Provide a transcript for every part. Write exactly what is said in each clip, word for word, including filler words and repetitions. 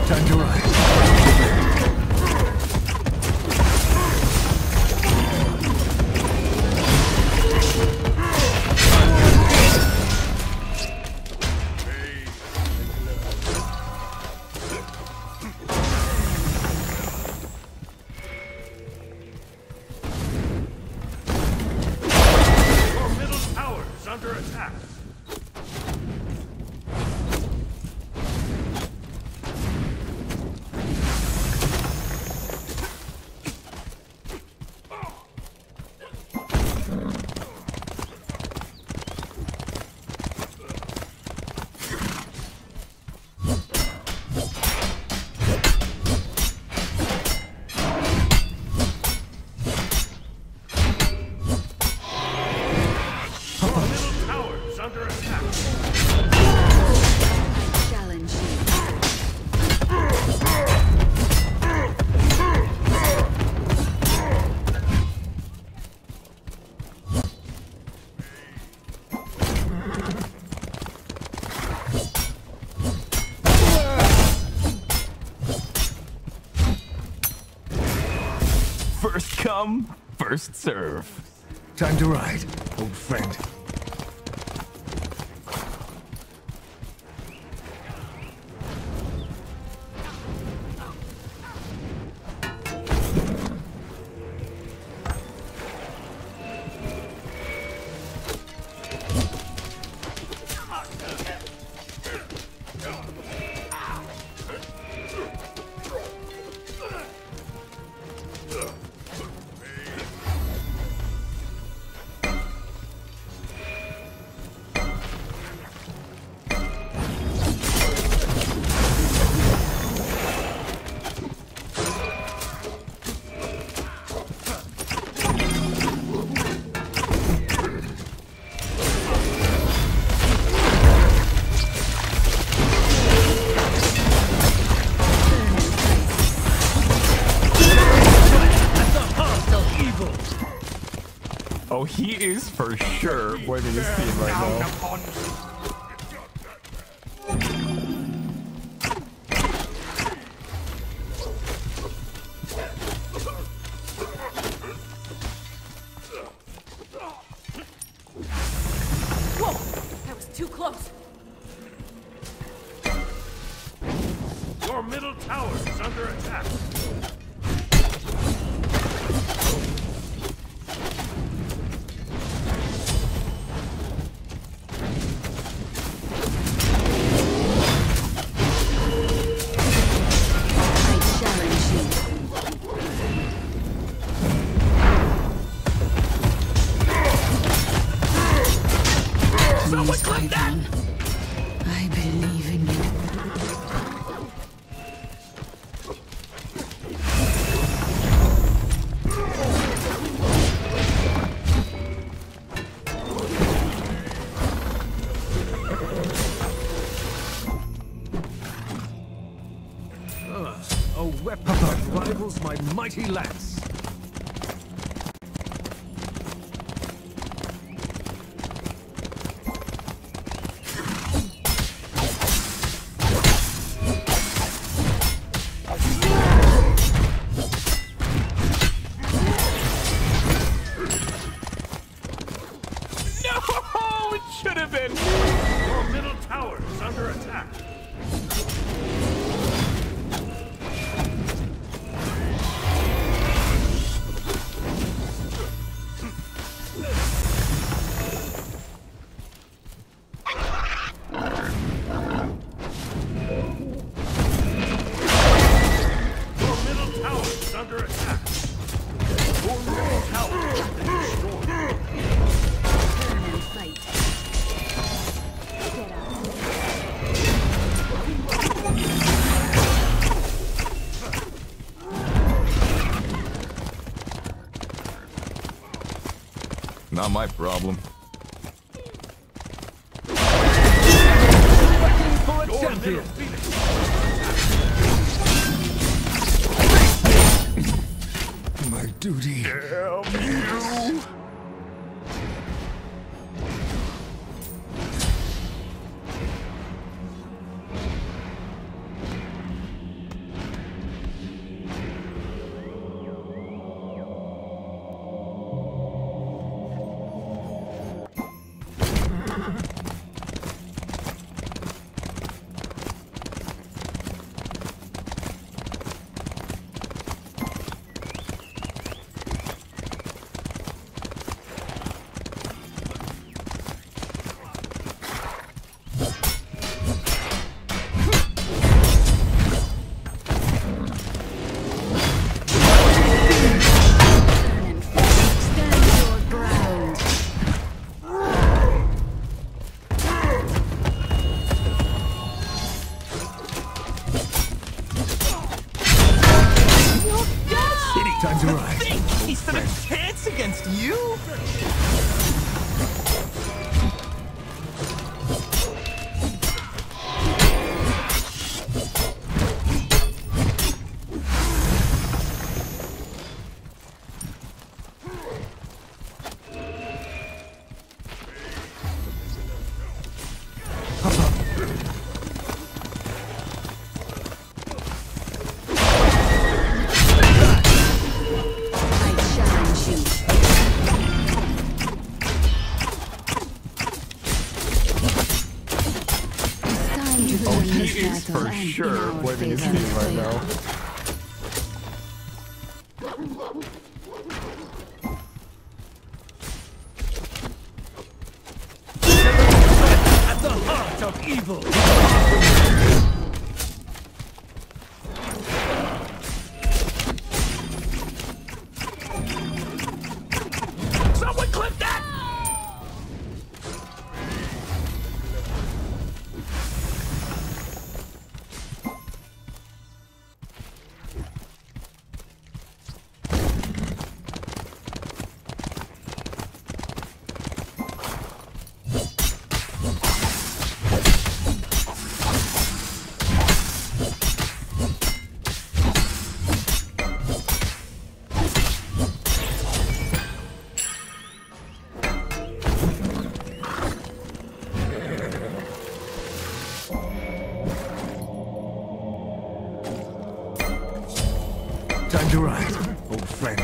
Time to ride. Under attack. Under attack. Challenge. First come, first serve. Time to ride, old friend. Oh, he is for sure winning his team right now. Whoa! That was too close. Your middle tower is under attack. Please, Titan. I believe in you. Uh, a weapon that rivals my mighty lance. No, it should have been. Your middle tower is under attack. Your middle tower is under attack. Your middle tower has been destroyed. Fight. Get out. Not my problem. For a champion. My duty. Damn you! Time to ride. Think he stood a chance against you? Oh, he is for sure blaming his team right now. At the heart of evil. Someone clip that! Time to ride, old friend.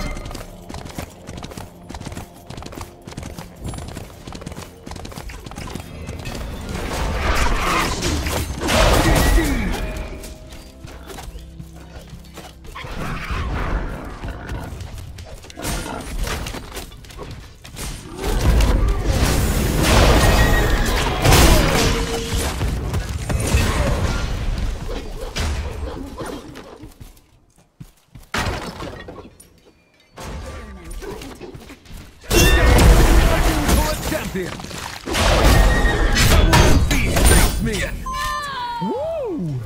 Champion! Someone face me! Woo!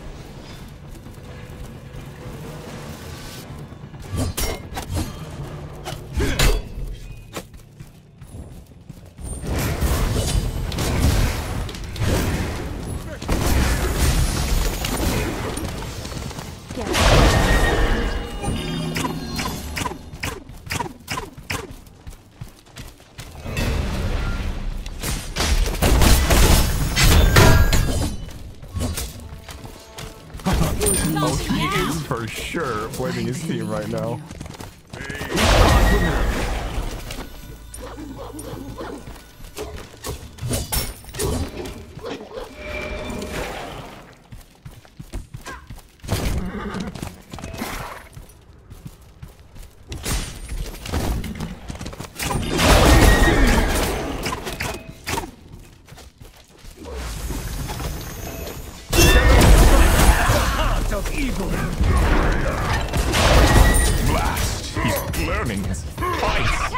Oh, he is for sure blaming his team right now. Of evil. Blast! He's learning his fight.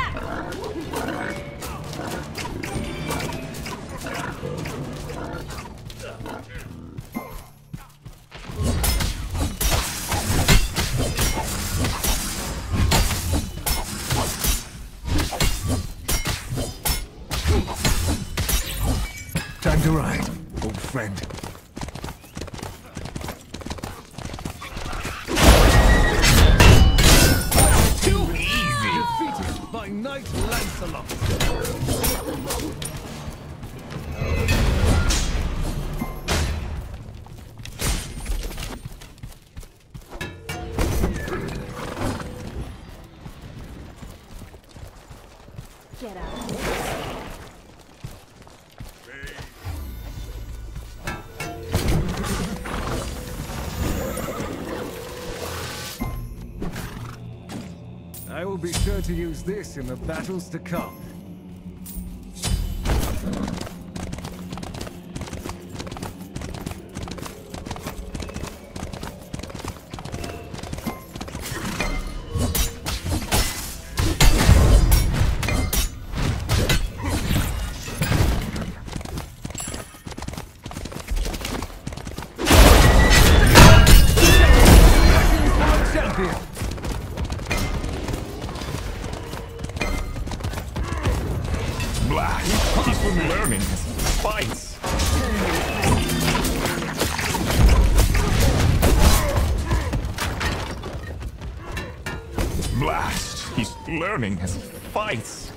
Time to ride, old friend. Defeated by Knight Lancelot. Get out. I will be sure to use this in the battles to come. Champion! Blast! He's learning his fights.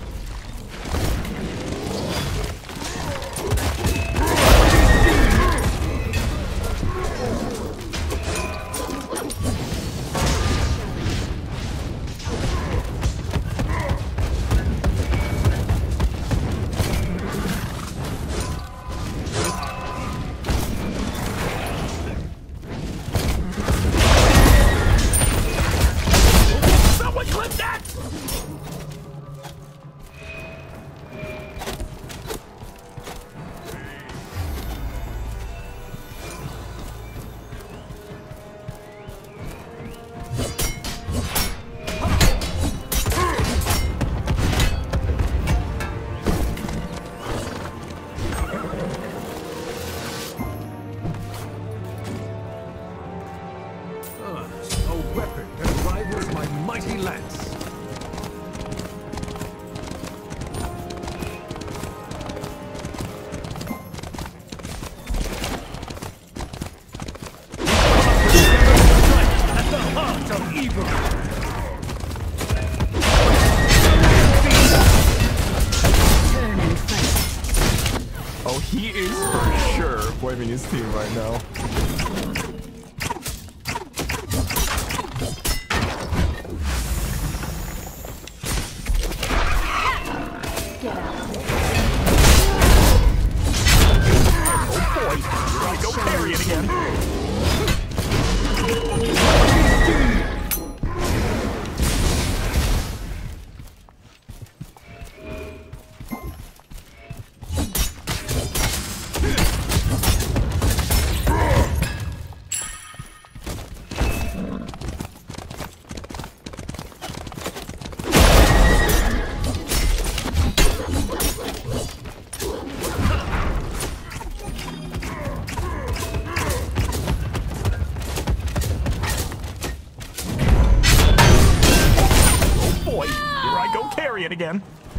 Someone clip that! Ah, a weapon that rivals my mighty lance. At the heart of evil! Turn and fight. Oh, he is for sure blaming his team right now. Get out. Oh boy, you're gonna go carry it again. Boy, here I go carry it again.